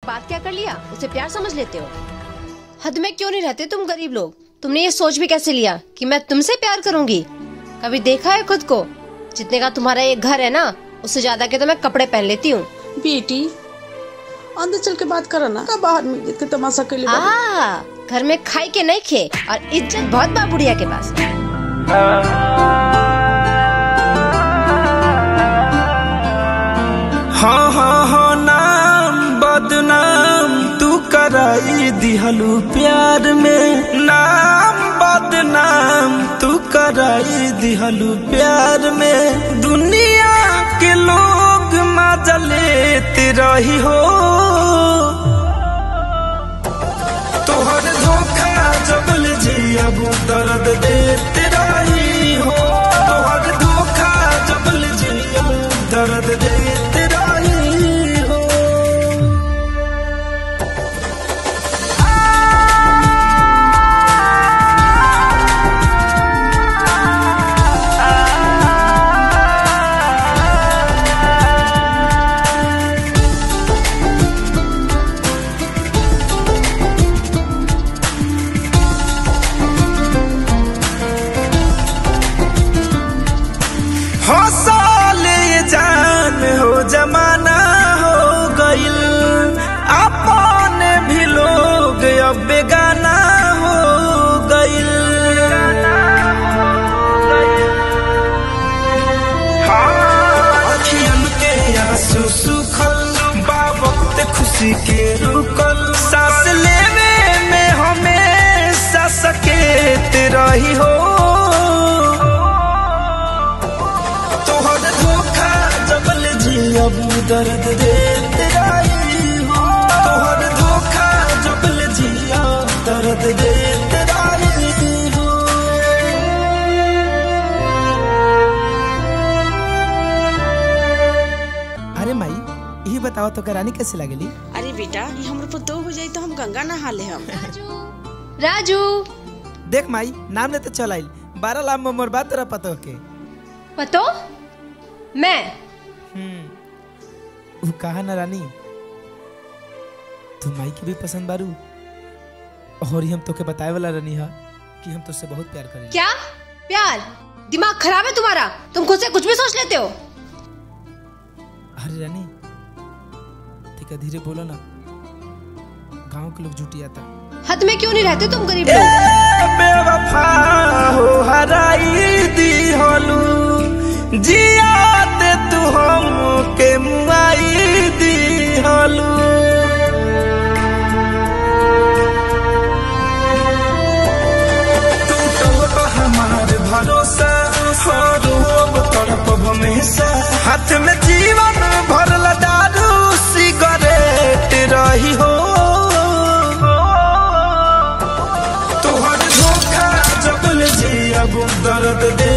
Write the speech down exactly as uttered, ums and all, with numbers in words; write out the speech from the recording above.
बात क्या कर लिया उसे प्यार समझ लेते हो। हद में क्यों नहीं रहते तुम गरीब लोग। तुमने ये सोच भी कैसे लिया कि मैं तुमसे प्यार करूंगी। कभी देखा है खुद को? जितने का तुम्हारा ये घर है ना, उससे ज्यादा के तो मैं कपड़े पहन लेती हूँ। बेटी अंदर चल के बात करो ना, का बाहर में के तमाशा कर ले। आ, घर में खाई के नहीं खे और इज्जत बहुत बा बुढ़िया के पास। हाँ हाँ हाँ नाम बदनाम तू कराई दिहलू प्यार में, नाम बदनाम तू कराई दिहलू प्यार में। दुनिया के लोग मजा लेते रही हो, तोहर धोखा जबल जी अब दर्द देते रही हो, तोहर धोखा जबल जी अब दर्द देते रही हो। जमाना हो गइल अपन भी लोग अब बेगाना हो गइल। अखियन के आंसू सुखल बा वक्त खुशी के रुकल, सांस लेवे में हमेशा सकेत रही हो, अब दर्द देते रही हो, तोहर धोखा जबल जिया दर्द देते रही हो। अरे माई यही बताओ तो करानी कैसे लगेली? अरे बेटा ये हमरे पर दो हो जाए तो हम गंगा नहा ले। हम राजू राजू देख माई नाम ले तो चल आइल, बारह लाख में मोर बात तेरा पतो के पतो मैं हम्म वो कहा ना रानी, तू माई की भी पसंद बारू और हम तो के बताए वाला रानी हा कि हम तुझसे बहुत प्यार करें। क्या प्यार? दिमाग खराब है तुम्हारा, तुम खुद से कुछ भी सोच लेते हो। अरे रानी ठीक है धीरे बोलो ना, गांव के लोग जुटी आता। हद में क्यों नहीं रहते तुम गरीब लोग। बेवफा हो हराई दी होलू जियाते तू हम के मुआई दी होलू, टूटल हमार भरोसा रोब तड़प हमेशा, हाथ में जीवन भरल दारू सिगरेट रही हो, तोहर धोखा जबल जी अब दर्द दे